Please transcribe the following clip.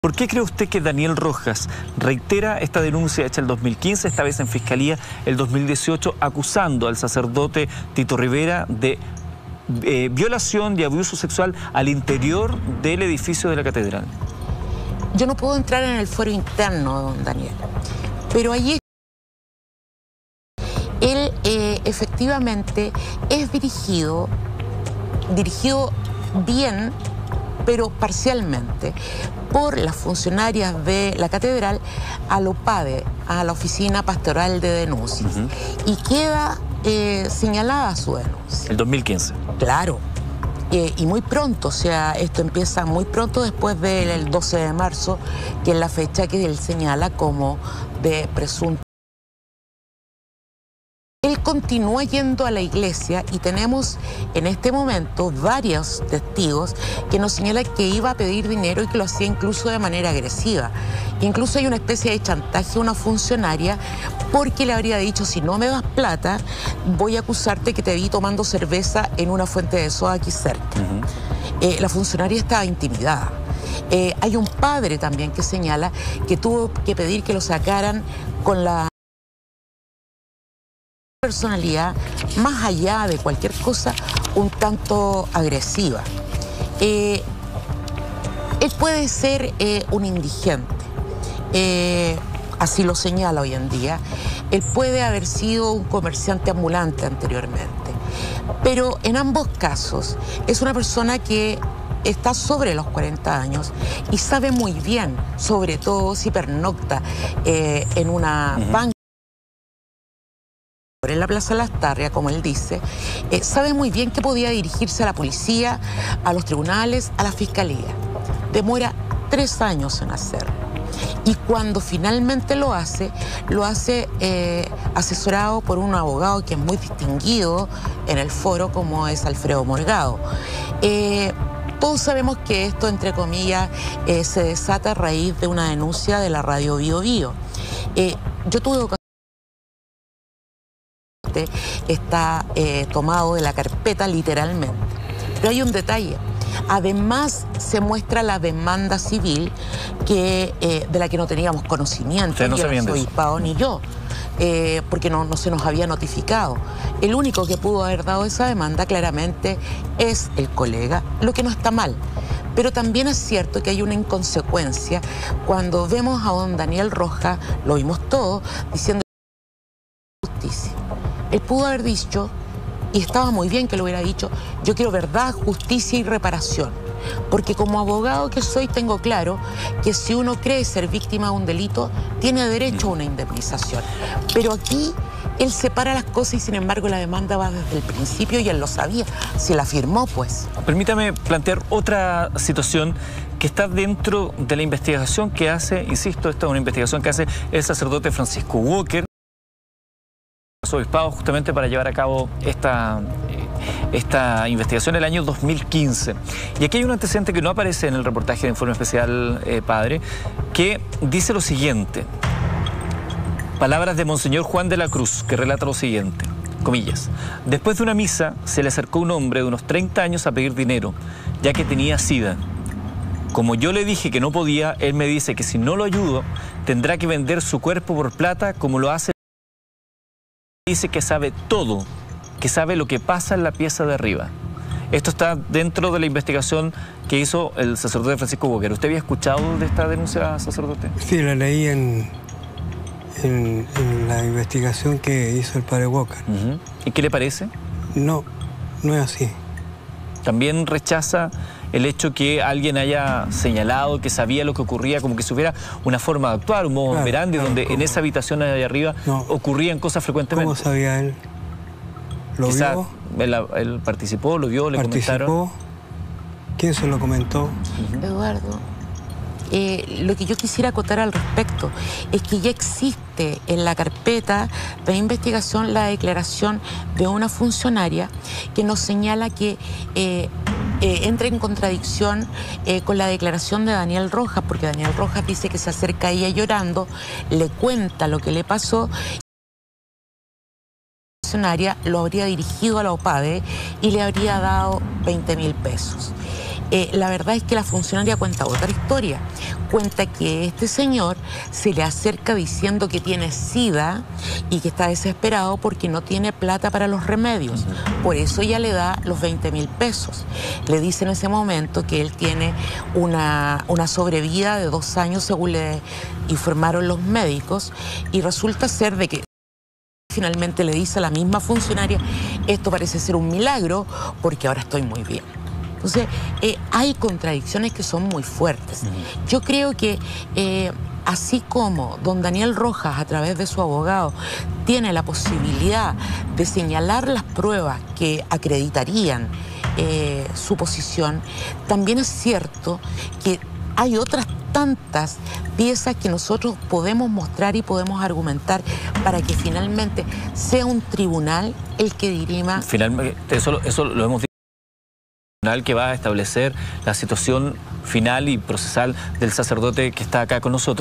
¿Por qué cree usted que Daniel Rojas reitera esta denuncia hecha el 2015, esta vez en Fiscalía el 2018, acusando al sacerdote Tito Rivera de violación y abuso sexual al interior del edificio de la catedral? Yo no puedo entrar en el fuero interno de don Daniel, pero allí él efectivamente es dirigido bien, pero parcialmente, por las funcionarias de la catedral a la OPADE, a la Oficina Pastoral de Denuncias, y queda señalada su denuncia. El 2015. Claro. Y muy pronto, o sea, esto empieza muy pronto después del 12 de marzo, que es la fecha que él señala como de presunto. Él continúa yendo a la iglesia y tenemos en este momento varios testigos que nos señalan que iba a pedir dinero y que lo hacía incluso de manera agresiva. Incluso hay una especie de chantaje a una funcionaria porque le habría dicho: si no me das plata, voy a acusarte que te vi tomando cerveza en una fuente de soda aquí cerca. La funcionaria estaba intimidada. Hay un padre también que señala que tuvo que pedir que lo sacaran con la personalidad, más allá de cualquier cosa, un tanto agresiva. Él puede ser un indigente, así lo señala hoy en día. Él puede haber sido un comerciante ambulante anteriormente, pero en ambos casos es una persona que está sobre los 40 años y sabe muy bien, sobre todo si pernocta en una banca en la Plaza Lastarria, como él dice, sabe muy bien que podía dirigirse a la policía, a los tribunales, a la fiscalía. Demora 3 años en hacerlo. Y cuando finalmente lo hace asesorado por un abogado que es muy distinguido en el foro, como es Alfredo Morgado. Todos sabemos que esto, entre comillas, se desata a raíz de una denuncia de la radio Bío Bío. Yo tuve ocasión. Está tomado de la carpeta literalmente. Pero hay un detalle. Además, se muestra la demanda civil de la que no teníamos conocimiento, ni el obispado ni yo, porque no se nos había notificado. El único que pudo haber dado esa demanda claramente es el colega, lo que no está mal. Pero también es cierto que hay una inconsecuencia cuando vemos a don Daniel Rojas, lo vimos todo, diciendo justicia. Él pudo haber dicho, y estaba muy bien que lo hubiera dicho: yo quiero verdad, justicia y reparación. Porque como abogado que soy, tengo claro que si uno cree ser víctima de un delito, tiene derecho a una indemnización. Pero aquí él separa las cosas y sin embargo la demanda va desde el principio y él lo sabía, se la firmó pues. Permítame plantear otra situación que está dentro de la investigación que hace, insisto, esta es una investigación que hace el sacerdote Francisco Walker, obispado justamente para llevar a cabo esta investigación el año 2015. Y aquí hay un antecedente que no aparece en el reportaje de Informe Especial, padre, que dice lo siguiente. Palabras de Monseñor Juan de la Cruz, que relata lo siguiente, comillas: después de una misa se le acercó un hombre de unos 30 años a pedir dinero, ya que tenía SIDA. Como yo le dije que no podía, él me dice que si no lo ayudo, tendrá que vender su cuerpo por plata como lo hace. Dice que sabe todo, que sabe lo que pasa en la pieza de arriba. Esto está dentro de la investigación que hizo el sacerdote Francisco Walker. ¿Usted había escuchado de esta denuncia, sacerdote? Sí, la leí en la investigación que hizo el padre Walker. ¿Y qué le parece? No, no es así. ¿También rechaza el hecho que alguien haya señalado que sabía lo que ocurría, como que si hubiera una forma de actuar, un modo operandi, donde en esa habitación de allá arriba ocurrían cosas frecuentemente? ¿Cómo sabía él? ¿Lo vio? Él participó, lo vio, le comentaron. ¿Quién se lo comentó? Eduardo, lo que yo quisiera acotar al respecto es que ya existe en la carpeta de investigación la declaración de una funcionaria que nos señala que entra en contradicción con la declaración de Daniel Rojas, porque Daniel Rojas dice que se acerca a ella llorando, le cuenta lo que le pasó. La funcionaria lo habría dirigido a la OPADE y le habría dado 20.000 pesos. La verdad es que la funcionaria cuenta otra historia. Cuenta que este señor se le acerca diciendo que tiene SIDA y que está desesperado porque no tiene plata para los remedios. Por eso ella le da los 20.000 pesos. Le dice en ese momento que él tiene una sobrevida de 2 años, según le informaron los médicos, y resulta ser de que finalmente le dice a la misma funcionaria: esto parece ser un milagro porque ahora estoy muy bien. Entonces, hay contradicciones que son muy fuertes. Yo creo que así como don Daniel Rojas, a través de su abogado, tiene la posibilidad de señalar las pruebas que acreditarían su posición, también es cierto que hay otras tantas piezas que nosotros podemos mostrar y podemos argumentar para que finalmente sea un tribunal el que dirima. Finalmente, eso lo hemos dicho. Que va a establecer la situación final y procesal del sacerdote que está acá con nosotros.